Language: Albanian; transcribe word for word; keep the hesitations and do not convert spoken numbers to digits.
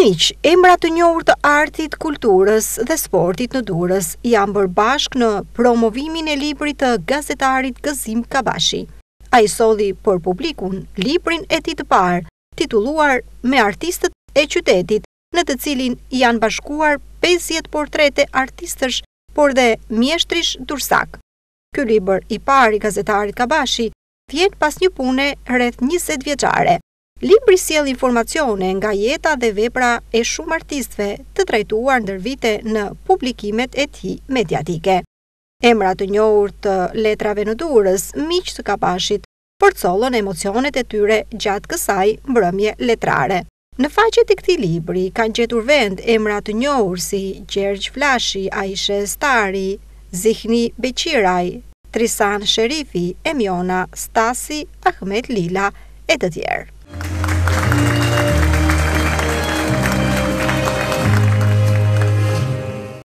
Miq, emra të njohur të artit, kulturës dhe sportit në Durrës janë bërë bashkë në promovimin e librit të gazetarit Gëzim Kabashi. Ai solli për publikun librin e tij të parë, titulluar Me artistët e qytetit, në të cilin janë bashkuar pesëdhjetë portrete artistësh, por dhe mjeshtrish dursak. Ky libër i parë i gazetarit Kabashi vjen pas një pune rreth njëzet vjeçare. Libri sjell informacione nga jeta dhe vepra e shumë artistëve të trajtuar ndër vite në publikimet e tij mediatike. Emra të njohur të letrave në Durrës, miq të Kabashit, forcollën emocionet e tyre gjatë kësaj mbrëmje letrare. Në faqet e këtij libri kanë gjetur vend emra të njohur si Gjergj Flashi, Aishe Stari, Zihni Beqiraj, Trisan Sherifi, Emiona Stasi, Ahmet Lila e të tjerë.